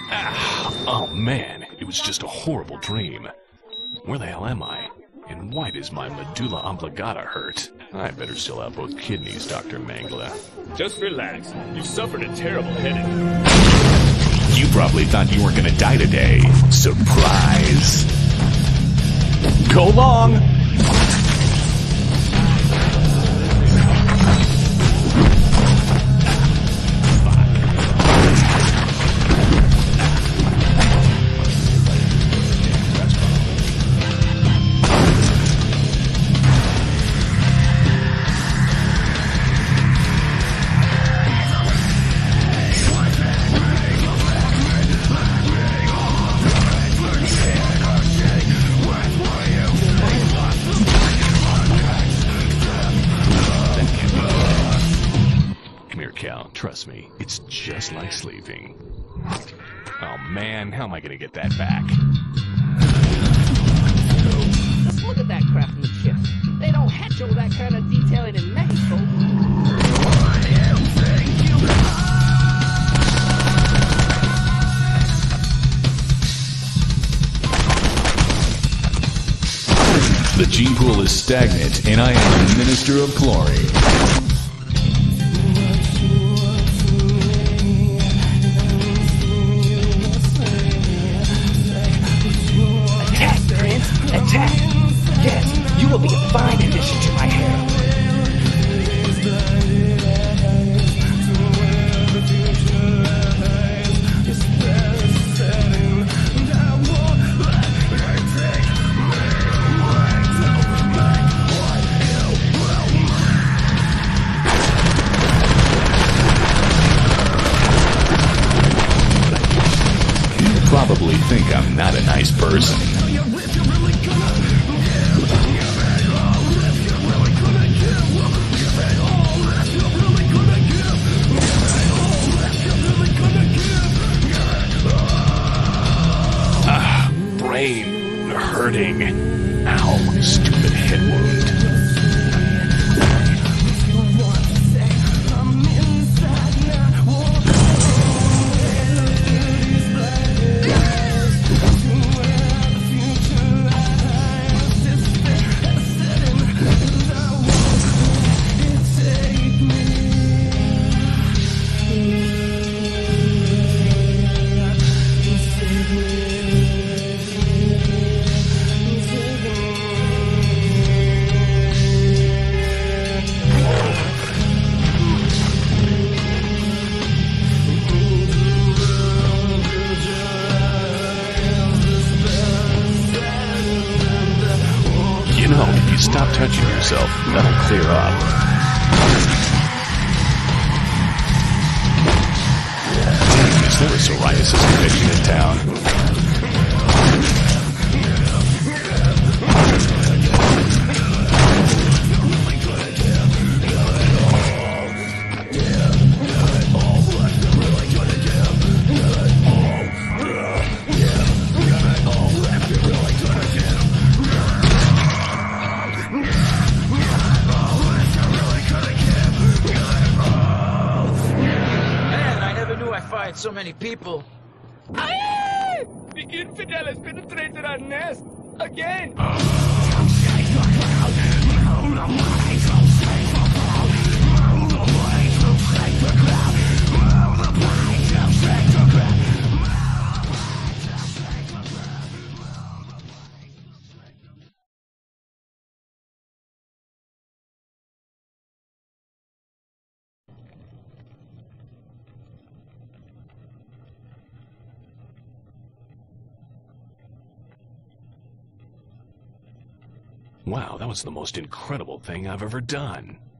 Oh man, it was just a horrible dream. Where the hell am I? And why does my medulla oblongata hurt? I better still have both kidneys, Dr. Mangla. Just relax. You suffered a terrible headache. You probably thought you weren't gonna die today. Surprise! Go long! Trust me, it's just like sleeping. Oh man, how am I gonna get that back? Just look at that crap from the chips. They don't hatch all that kind of detailing in Mexico. The gene pool is stagnant, and I am the Minister of Chlorine. Attack! Yes, you will be a fine addition to my hair. You probably think I'm not a nice person. Brain hurting. Ow, stupid head wound. You know, if you stop touching yourself, that'll clear up. Damn, is there a psoriasis conviction in town? So many people. Aye! The infidel has penetrated our nest again. Wow, that was the most incredible thing I've ever done.